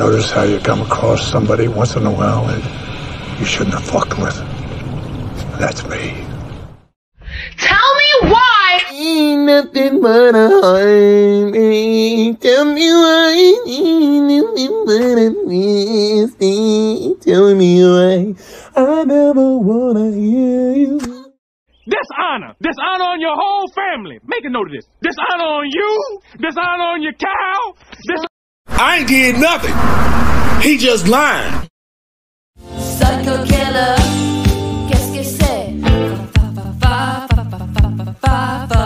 notice how you come across somebody once in a while that you shouldn't have fucked with? That's me. Tell me why! Ain't nothing but a heartache. Tell me why. Ain't nothing but a mistake. Tell me why. I never wanna hear you. Dishonor on your whole family. Make a note of this. Dishonor on you. Dishonor on your cow. I ain't did nothing. He just lying. Psycho killer. Qu'est-ce que c'est?